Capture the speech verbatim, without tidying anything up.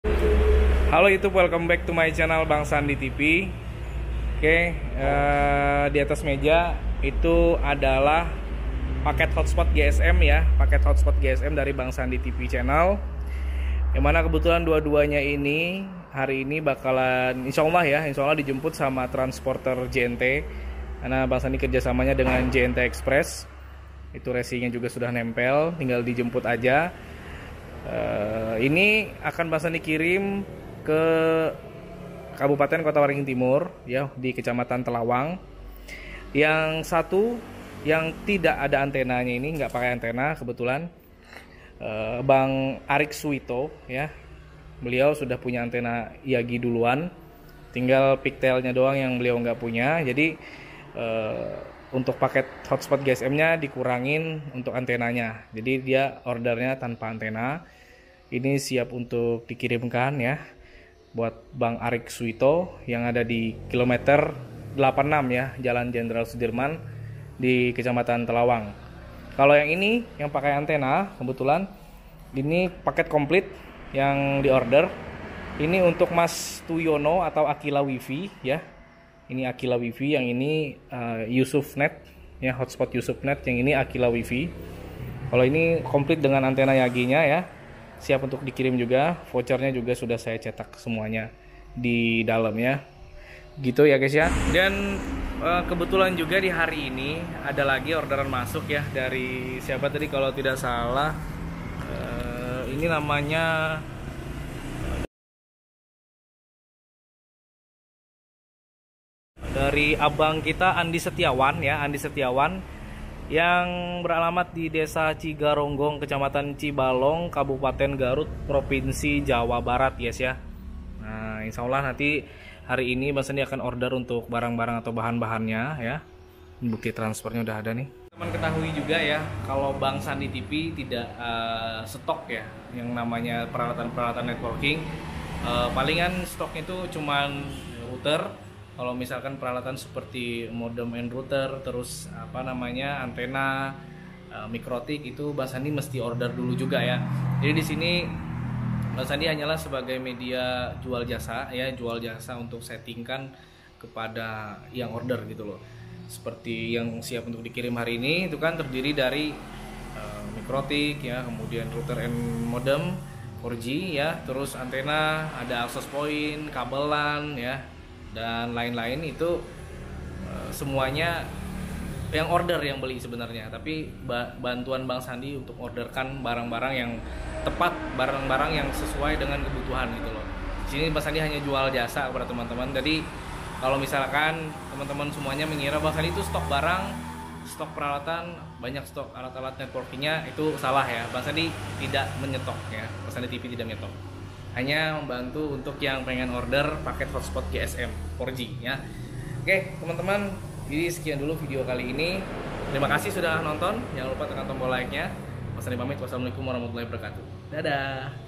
Halo YouTube, welcome back to my channel Bang Sandi T V. Oke, eh, di atas meja itu adalah paket hotspot G S M ya, paket hotspot G S M dari Bang Sandi T V channel. Yang mana kebetulan dua-duanya ini hari ini bakalan, insya Allah ya, insya Allah dijemput sama transporter J N T. Karena Bang Sandi kerjasamanya dengan J N T Express. Itu racingnya juga sudah nempel, tinggal dijemput aja. Uh, ini akan Bang Sandi kirim ke Kabupaten Kota Waringin Timur ya, di Kecamatan Telawang. Yang satu yang tidak ada antenanya ini, nggak pakai antena kebetulan, uh, Bang Arik Suito ya, beliau sudah punya antena Yagi duluan, tinggal pigtailnya doang yang beliau nggak punya. Jadi uh, untuk paket hotspot G S M-nya dikurangin untuk antenanya, jadi dia ordernya tanpa antena. Ini siap untuk dikirimkan ya, buat Bang Arik Suito yang ada di kilometer delapan puluh enam ya, Jalan Jenderal Sudirman di Kecamatan Telawang. Kalau yang ini yang pakai antena, kebetulan ini paket komplit yang diorder. Ini untuk Mas Tuyono atau Akila Wifi ya. Ini Akila Wifi, yang ini uh, Yusufnet ya, hotspot Yusufnet, yang ini Akila Wifi. Kalau ini komplit dengan antena Yagi-nya ya, siap untuk dikirim juga. Vouchernya juga sudah saya cetak semuanya di dalam ya, gitu ya guys ya. Dan uh, kebetulan juga di hari ini ada lagi orderan masuk ya dari siapa tadi kalau tidak salah, uh, ini namanya dari abang kita Andi Setiawan ya, Andi Setiawan yang beralamat di Desa Cigaronggong, Kecamatan Cibalong, Kabupaten Garut, Provinsi Jawa Barat guys ya. Nah, insya Allah nanti hari ini Bang Sandi akan order untuk barang-barang atau bahan-bahannya ya. Bukti transfernya udah ada nih. Teman ketahui juga ya, kalau Bang Sandi T V tidak uh, stok ya yang namanya peralatan-peralatan networking. Uh, palingan stoknya itu cuman router. Kalau misalkan peralatan seperti modem and router, terus apa namanya antena, uh, mikrotik, itu Bang Sandi mesti order dulu juga ya. Jadi di sini Bang Sandi hanyalah sebagai media jual jasa ya, jual jasa untuk settingkan kepada yang order gitu loh. Seperti yang siap untuk dikirim hari ini itu kan terdiri dari uh, mikrotik ya, kemudian router and modem empat G ya, terus antena, ada access point, kabelan ya, dan lain-lain. Itu uh, semuanya yang order yang beli sebenarnya, tapi ba bantuan Bang Sandi untuk orderkan barang-barang yang tepat, barang-barang yang sesuai dengan kebutuhan gitu loh. Di sini Bang Sandi hanya jual jasa kepada teman-teman. Jadi kalau misalkan teman-teman semuanya mengira Bang Sandi itu stok barang, stok peralatan, banyak stok alat-alat networkingnya, itu salah ya. Bang Sandi tidak menyetok ya, Bang Sandi T V tidak menyetok, hanya membantu untuk yang pengen order paket hotspot G S M empat G ya. Oke teman-teman, jadi sekian dulu video kali ini. Terima kasih sudah nonton, jangan lupa tekan tombol like-nya. Mas Sandi pamit, wassalamualaikum warahmatullahi wabarakatuh. Dadah.